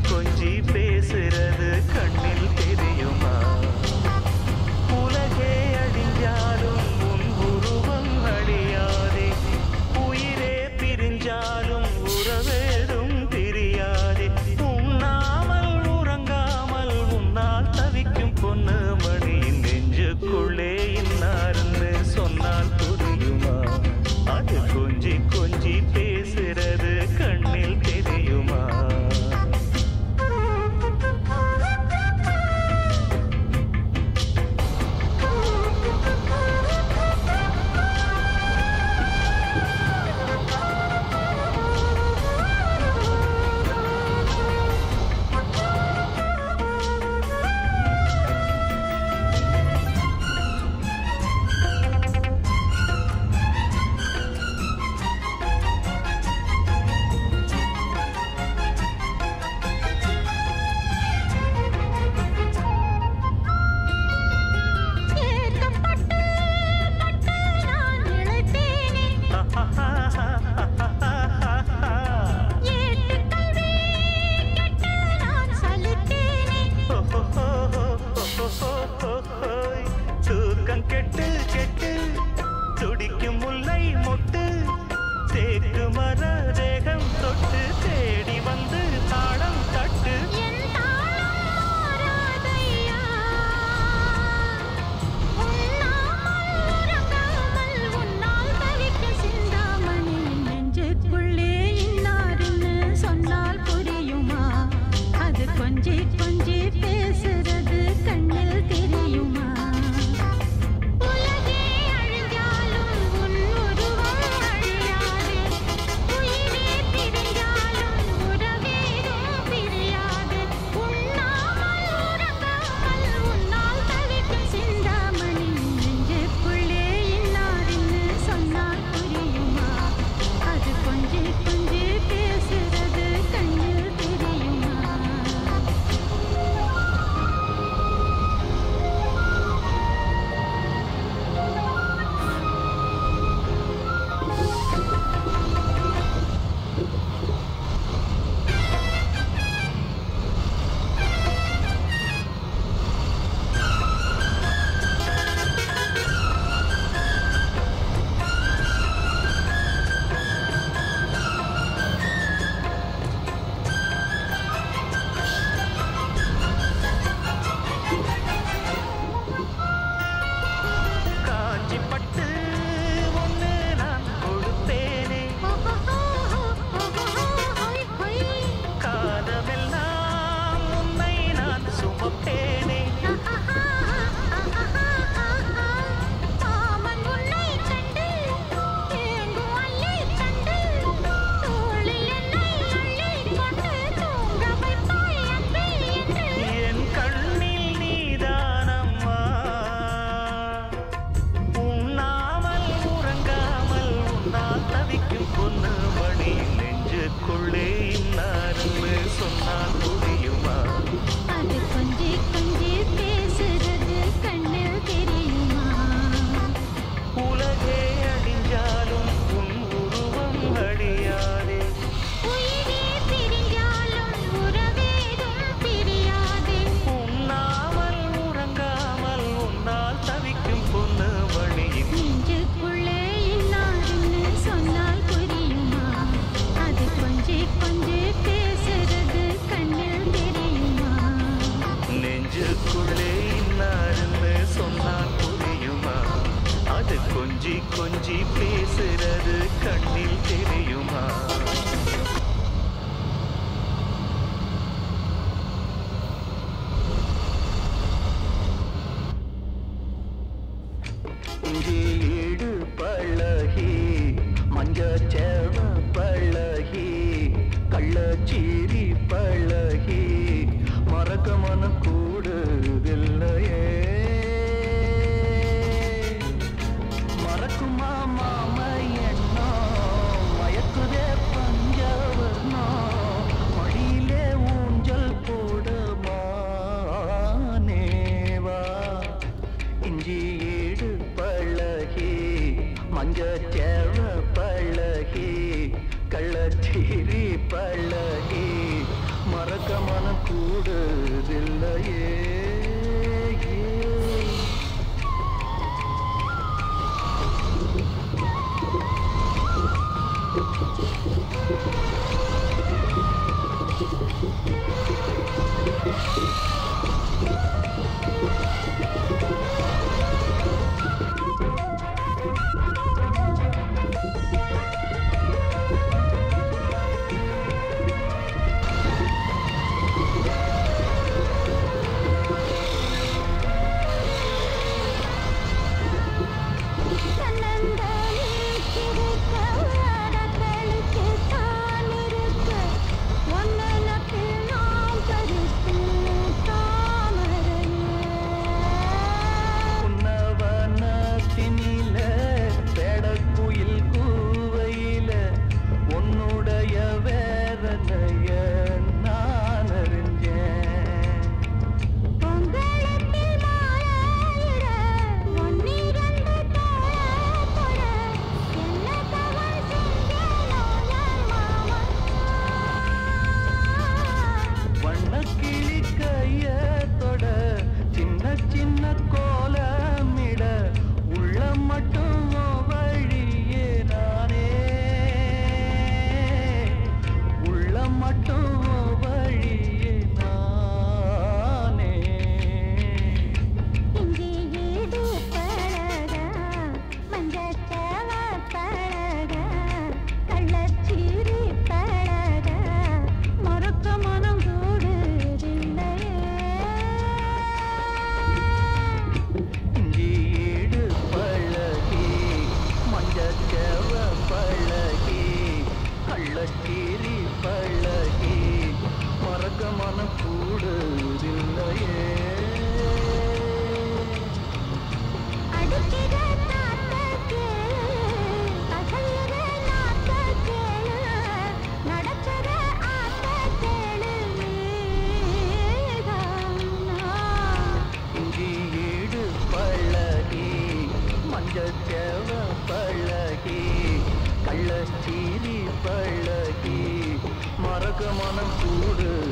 கொஞ்சி பேசுறது கண்ணில் தெரியுமா? உலகே அழிஞ்சாலும் உன் உருவம் அழியாதே, உயிரே பிரிஞ்சாலும் உறவேதும் தெரியாதே. உண்ணாமல் உறங்காமல் உன்னால் தவிக்கும் பொண்ணு மணியின் நெஞ்சுக்குள்ளே இன்னார்னு சொன்னால் புரியுமா? அது கொஞ்சி கொஞ்சி பேசுறது கண்ணில் தெரியுமா? தூக்கம் கெட்டு கெட்டு துடிக்கும் முல்லை மொட்டு, தேக்கு மர தேகம் தொட்டு தேடி வந்து தாளம் தட்டு. நெஞ்சுக்குள்ளே இன்னாருன்னு சொன்னால் புரியுமா? அது கொஞ்சி கொஞ்சி பேசுறது கண்ணில் தெரியுமா? உலகே அழிஞ்சாலும் உன் உருவம் அழியாதே, உயிரே பிரிஞ்சாலும் உறவேதும் பிரியாது. உண்ணாமல் உறங்காமல் உன்னால் தவிக்கும் சிந்தாமணி, நெஞ்சுக்குள்ளே இன்னாருன்னு சொன்னால் புரியுமா? அது கொஞ்சி கொஞ்சி பேசுறது கண்ணில் தெரியுமா? காஞ்சி பட்டு ஒன்று நான் கொடுப்பேனே, காலமெல்லாம் உன்னை நான் சுமப்பேனே. மாமன் உன்னை கண்டு ஏங்கும் அள்ளி கண்டு, தோளில் என்னை அள்ளி கொண்டு தூங்க வைப்பாய் அன்பே என்று. என் கண்ணில் நீதானம்மா, உண்ணாமல் உறங்காமல் உன்னால் தவிக்கும் பொண்ணு மணி, நெஞ்சுக்குள்ளே இன்னாருன்னு சொன்னால் புரியுமா? அது கொஞ்சி கொஞ்சி பேசுறது கண்ணில் தெரியுமா? உலகே அழிஞ்சாலும் உன் உருவம் அழியாதே, உயிரே பிரிஞ்சாலும் உறவேதும் பிரியாதே. உண்ணாமல் உறங்காமல் உன்னால் தவிக்கும் பொண்ணு மணியின் நெஞ்சுக்குள்ளே இன்னாருன்னு சொன்னால் புரியுமா? அது கொஞ்சி கொஞ்சி பேசுறது கண்ணில் தெரியுமா? நெஞ்சுக்குள்ளே இன்னாருன்னு சொன்னால் புரியுமா? அது கொஞ்சி கொஞ்சி பேசுறது கண்ணில் தெரியுமா? ஈடு பழகி மஞ்சச்சேவ பழகி கள்ளச்சீரி பழகி மறக்க மனம் கூடுதில்லையே. மறக்குமா மாம எண்ணம் மனம் கூடுதில்லையே. பழகி கள்ளச்சீரி பழகி மறக்க மனம் கூடு